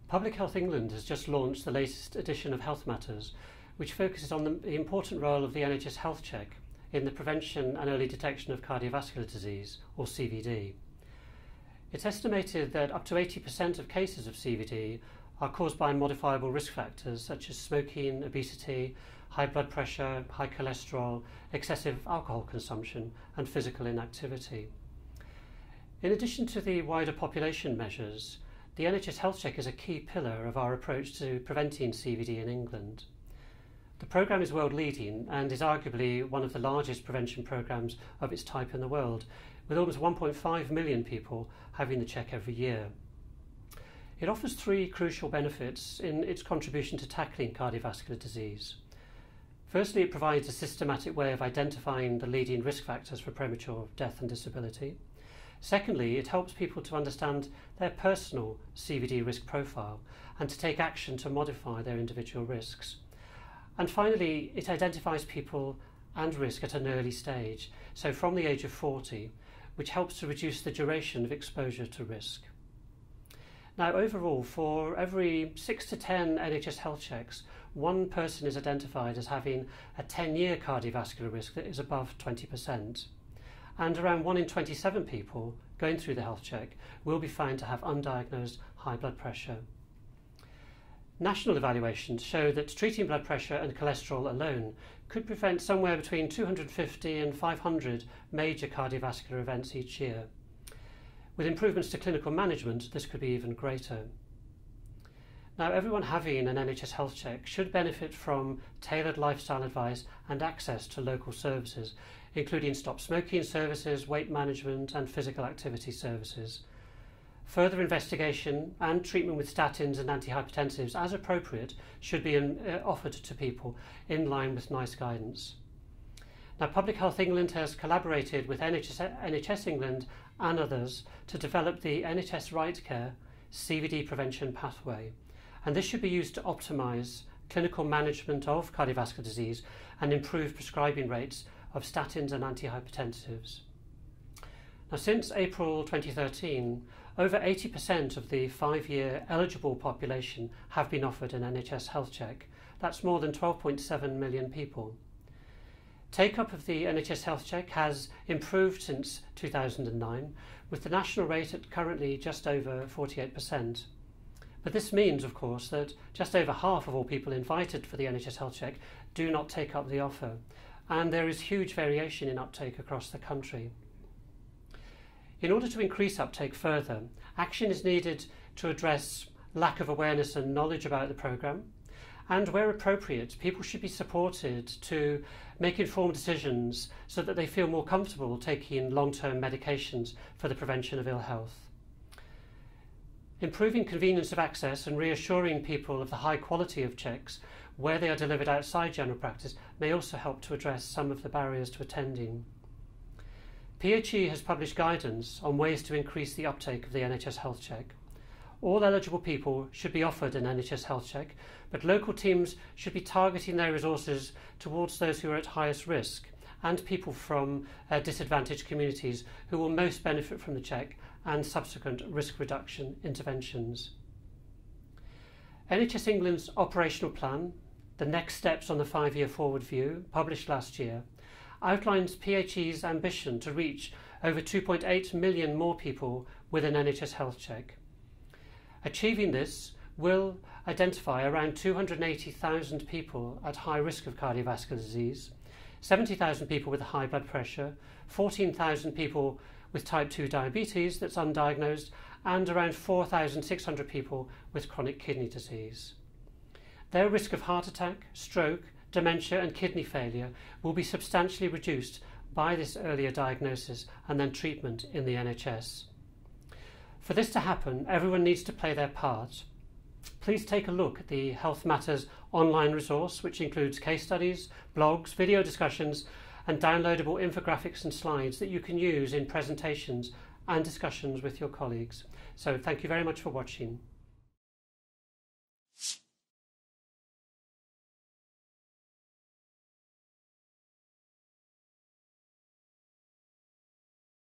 Public Health England has just launched the latest edition of Health Matters, which focuses on the important role of the NHS Health Check in the prevention and early detection of cardiovascular disease, or CVD. It's estimated that up to 80% of cases of CVD are caused by modifiable risk factors such as smoking, obesity, high blood pressure, high cholesterol, excessive alcohol consumption, and physical inactivity. In addition to the wider population measures, the NHS Health Check is a key pillar of our approach to preventing CVD in England. The programme is world-leading and is arguably one of the largest prevention programmes of its type in the world, with almost 1.5 million people having the check every year. It offers three crucial benefits in its contribution to tackling cardiovascular disease. Firstly, it provides a systematic way of identifying the leading risk factors for premature death and disability. Secondly, it helps people to understand their personal CVD risk profile and to take action to modify their individual risks. And finally, it identifies people and risk at an early stage, so from the age of 40, which helps to reduce the duration of exposure to risk. Now, overall, for every 6 to 10 NHS health checks, one person is identified as having a 10-year cardiovascular risk that is above 20%. And around 1 in 27 people going through the health check will be found to have undiagnosed high blood pressure. National evaluations show that treating blood pressure and cholesterol alone could prevent somewhere between 250 and 500 major cardiovascular events each year. With improvements to clinical management, this could be even greater. Now, everyone having an NHS health check should benefit from tailored lifestyle advice and access to local services, including stop smoking services, weight management and physical activity services. Further investigation and treatment with statins and antihypertensives, as appropriate, should be offered to people in line with NICE guidance. Now, Public Health England has collaborated with NHS England and others to develop the NHS Right Care CVD prevention pathway, and this should be used to optimise clinical management of cardiovascular disease and improve prescribing rates of statins and antihypertensives. Now, since April 2013, over 80% of the 5-year eligible population have been offered an NHS Health Check. That's more than 12.7 million people. Take-up of the NHS Health Check has improved since 2009, with the national rate at currently just over 48%. But this means, of course, that just over half of all people invited for the NHS Health Check do not take up the offer, and there is huge variation in uptake across the country. In order to increase uptake further, action is needed to address lack of awareness and knowledge about the programme, and where appropriate, people should be supported to make informed decisions so that they feel more comfortable taking long-term medications for the prevention of ill health. Improving convenience of access and reassuring people of the high quality of checks where they are delivered outside general practice may also help to address some of the barriers to attending. PHE has published guidance on ways to increase the uptake of the NHS Health Check. All eligible people should be offered an NHS Health Check, but local teams should be targeting their resources towards those who are at highest risk and people from disadvantaged communities who will most benefit from the check and subsequent risk reduction interventions. NHS England's operational plan, the next steps on the 5-year forward view, published last year, outlines PHE's ambition to reach over 2.8 million more people with an NHS Health Check. Achieving this will identify around 280,000 people at high risk of cardiovascular disease, 70,000 people with high blood pressure, 14,000 people with type 2 diabetes that's undiagnosed, and around 4,600 people with chronic kidney disease. Their risk of heart attack, stroke, dementia and kidney failure will be substantially reduced by this earlier diagnosis and then treatment in the NHS. For this to happen, everyone needs to play their part. Please take a look at the Health Matters online resource, which includes case studies, blogs, video discussions and downloadable infographics and slides that you can use in presentations and discussions with your colleagues. So thank you very much for watching.